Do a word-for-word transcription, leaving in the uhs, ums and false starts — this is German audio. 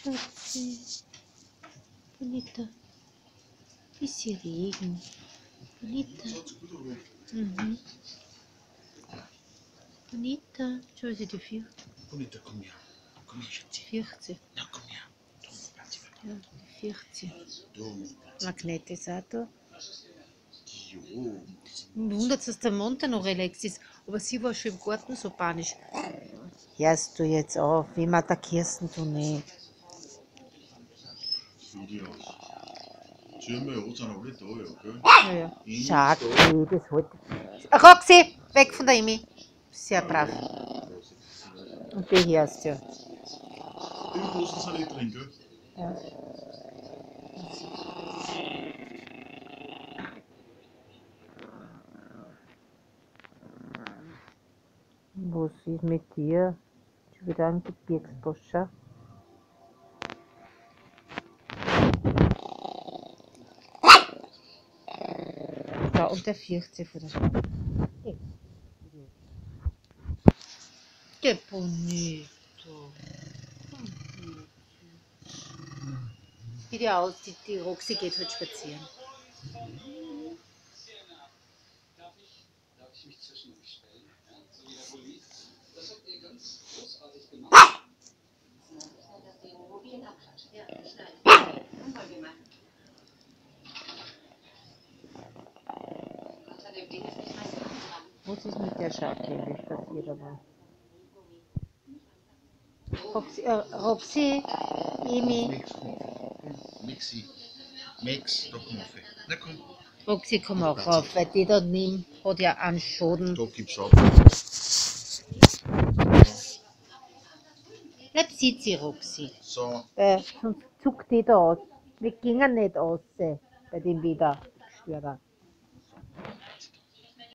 Schatzi. Bonita. Bisschen Regen. Bonita. Mhm. Bonita. Schau, sie die vier. Bonita, komm her. Komm her, Schatzi. vierzehn. Na, komm her. Du, bleib sie weg. Ja, die vierzehn. Du, Magnet ist auch da. Jo. Mich wundert, dass der Monte noch relax ist, aber sie war schon im Garten so panisch. Hörst du jetzt auf? Wem attackierst du nicht? Video. Ziehen wir uns auch nicht da, ja, gell? Naja, Schatzi, das halt. Roxy, weg von der Emi. Sehr brav. Und die hörst ja. Die Dosen sind nicht drin, gell? Ja. Was ist mit dir? Schon wieder ein Gebirgsboscher. Ja, und der vierzehn von der Stadt. Que bonito. Sieht ja aus, die, die Roxy geht heute spazieren. Was ist mit der Schachtel, wie passiert aber? Roxy, äh, Roxy, Emi. Nix, komm. Mixi. Mix, da komm auf. Na komm. Roxy, komm auch rauf, weil die da neben hat ja einen Schaden. Da gibt's auch. Bleib sitzen, Roxy. So. Weil sonst zuckt die da aus. Wir gingen nicht aus bei dem Wieder.